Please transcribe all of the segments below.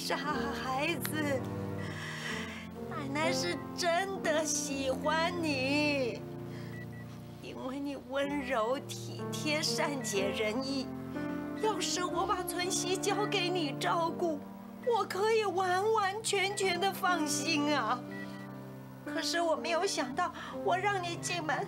傻孩子，奶奶是真的喜欢你，因为你温柔体贴、善解人意。要是我把存希交给你照顾，我可以完完全全的放心啊。可是我没有想到，我让你进门，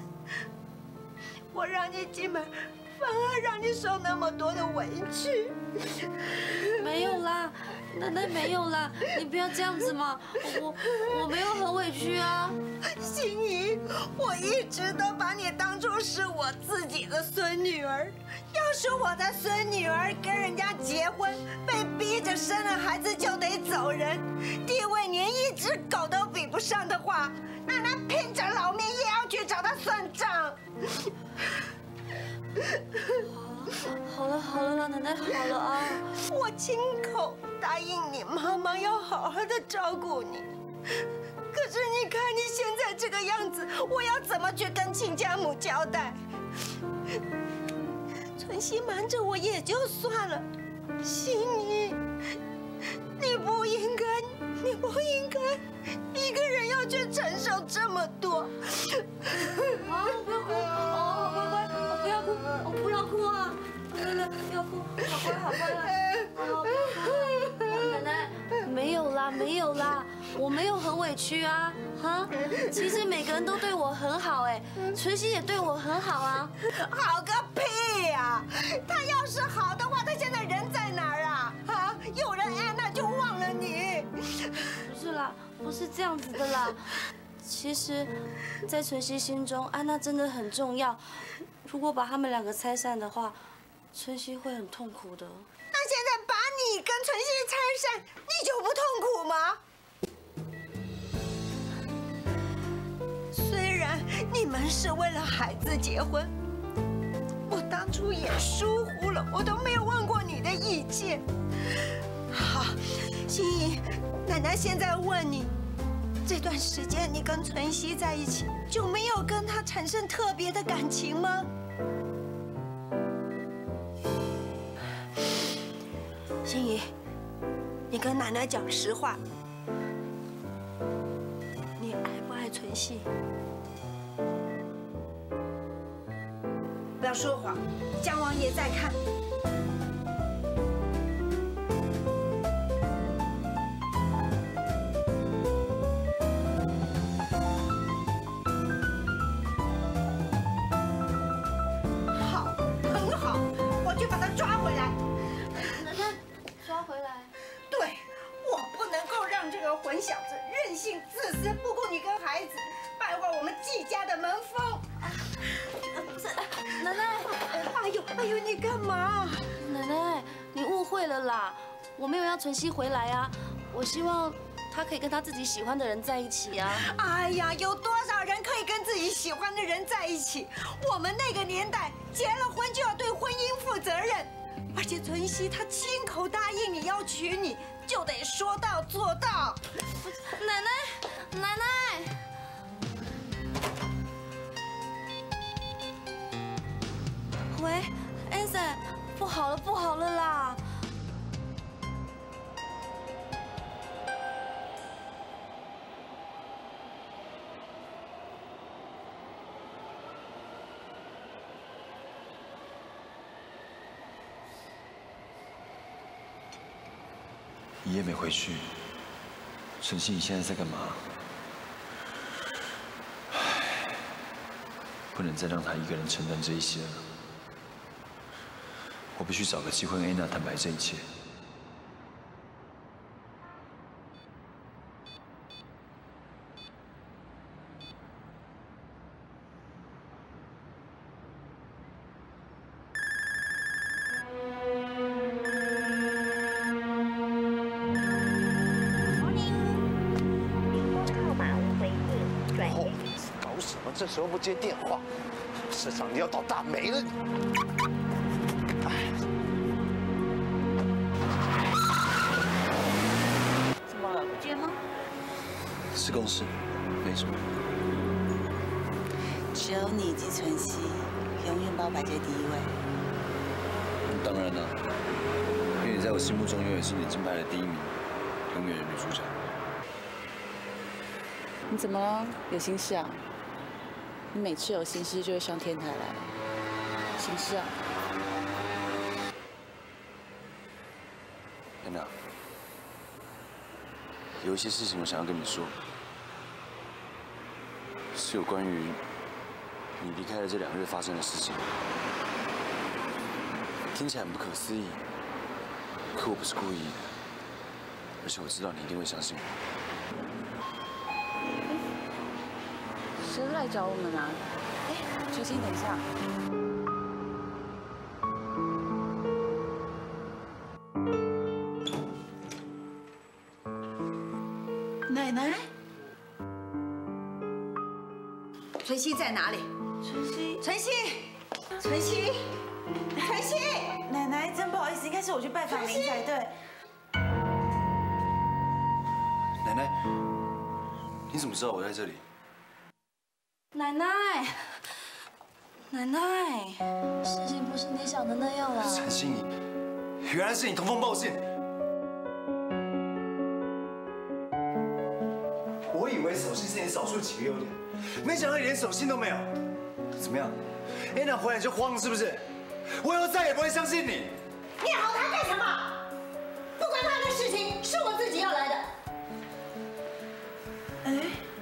反而让你受那么多的委屈。 没有啦，奶奶没有啦，你不要这样子嘛，我没有很委屈啊。 心怡，我一直都把你当作是我自己的孙女儿。要是我的孙女儿跟人家结婚，被逼着生了孩子就得走人，地位连一只狗都比不上的话，奶奶拼着老命也要去找他算账。 好了啦，奶奶好了啊！ 我亲口答应你，妈妈要好好的照顾你。可是你看你现在这个样子，我要怎么去跟亲家母交代？存希瞒着我也就算了，心怡，你不应该一个人要去承受这么多。 啊，不要哭哦，乖乖，不要哭，不要哭啊！来，不要哭，好乖啊！奶奶，没有啦，我没有很委屈啊，哈，其实每个人都对我很好哎，存希也对我很好啊。 好个屁呀！他要是好的话，他现在人在哪儿啊？啊，有人安娜就忘了你。 不是啦，不是这样子的啦。其实，在存希心中，安娜真的很重要。如果把他们两个拆散的话，存希会很痛苦的。 那现在把你跟存希拆散，你就不痛苦吗？虽然你们是为了孩子结婚，我当初也疏忽了，我都没有问过你的意见。好，心怡，奶奶现在问你，这段时间你跟存希在一起，就没有跟她产生特别的感情吗？心怡，你跟奶奶讲实话，你爱不爱存希？不要说谎，姜王爷在看。好，很好，我去把他抓回来。 奶奶，抓回来。 对，我不能够让这个混小子任性自私，不顾你跟孩子，败坏我们季家的门风。 奶奶， 哎呦，你干嘛？ 奶奶，你误会了啦，我没有要存希回来啊，我希望她可以跟她自己喜欢的人在一起啊。 哎呀，有多少人可以跟自己喜欢的人在一起？我们那个年代，结了婚就要对婚姻负责任，而且存希她亲口答应你要娶你，就得说到做到。 奶奶。喂 ，Anson， 不好了啦！ 一夜没回去，存希，你现在在干嘛？唉，不能再让他一个人承担这一些了。我必须找个机会跟安娜坦白这一切。 这时候不接电话，市场要倒大霉了。哎， 怎么了？不接吗？ 是公事，没什么。 只有你及存希永远把我摆在第一位。 当然了，因为你在我心目中永远是你金牌的第一名。 永远的女主角。 你怎么了？有心事啊？你每次有心事就会上天台来，心事啊？ 安娜，有一些事情我想要跟你说，是有关于你离开了这2日发生的事情。听起来很不可思议，可我不是故意的，而且我知道你一定会相信我。 谁来找我们啊？哎，楚心，等一下。 奶奶，晨曦在哪里？ 晨曦， 晨曦，晨曦，晨曦， 奶奶，真不好意思，应该是我去拜访您才对。 奶奶，你怎么知道我在这里？ 奶奶，奶奶，事情不是你想的那样啦。 晨曦，原来是你通风报信。我以为守信是你少数几个优点，没想到你连守信都没有。怎么样？安娜回来就慌了是不是？我以后再也不会相信你。 你好他干什么？不关他的事情，是我自己要来的。 哎，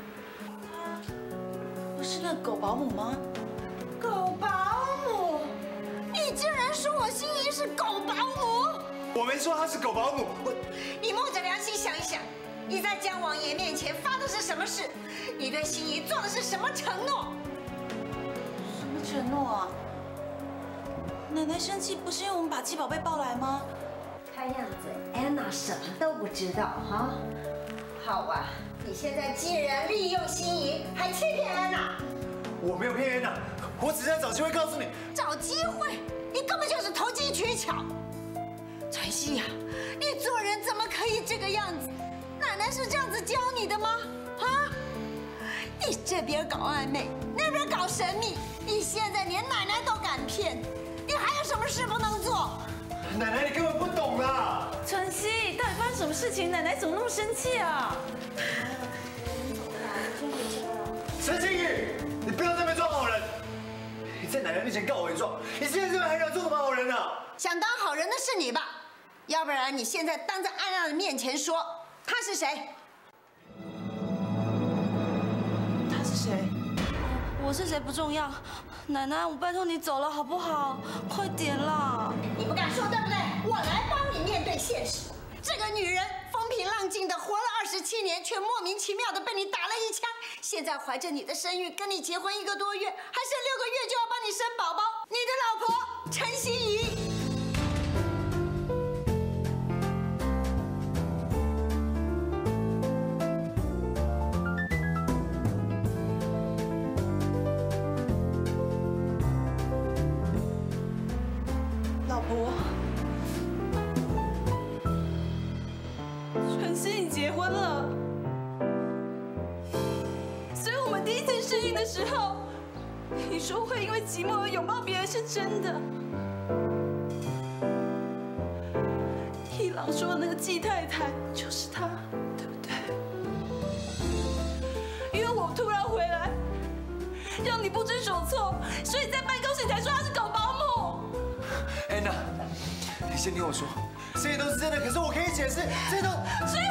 不是那狗保姆吗？ 狗保姆？你竟然说我心仪是狗保姆？ 我没说她是狗保姆。 你摸着良心想一想，你在江王爷面前发的是什么誓？你对心仪做的是什么承诺？ 什么承诺啊？奶奶生气不是因为我们把鸡宝贝抱来吗？ 看样子安娜什么都不知道哈。好啊，你现在既然利用心仪，还欺骗安娜。 我没有骗安娜，我只是在找机会告诉你。 找机会？你根本就是投机取巧。晨曦呀，你做人怎么可以这个样子？奶奶是这样子教你的吗？啊？你这边搞暧昧，那边搞神秘，你现在连奶奶都敢骗，你还有什么事不能做？ 奶奶，你根本不懂啦！ 晨曦，到底发生什么事情？奶奶怎么那么生气啊？ 陈庆宇，你不要在那边装好人！你在奶奶面前告我一状，你现在这边还想做什么好人呢？ 想当好人的是你吧？要不然你现在当着安娜的面前说他是谁？ 他是谁？ 我是谁不重要，奶奶，我拜托你走了好不好？快点啦！ 你不敢说对不对？我来帮你面对现实。这个女人风平浪静的活了27年，却莫名其妙的被你打了一枪。现在怀着你的身孕，跟你结婚1个多月，还剩6个月就要帮你生宝宝。你的老婆陈心怡。 老婆，晨曦，你结婚了。所以我们第一次试孕的时候，你说会因为寂寞而拥抱别人是真的。一郎说的那个季太太就是她，对不对？因为我突然回来，让你不知所措，所以在办公室才说她是狗保姆。 安娜，你先听我说，这些都是真的，可是我可以解释，这些都…… 所以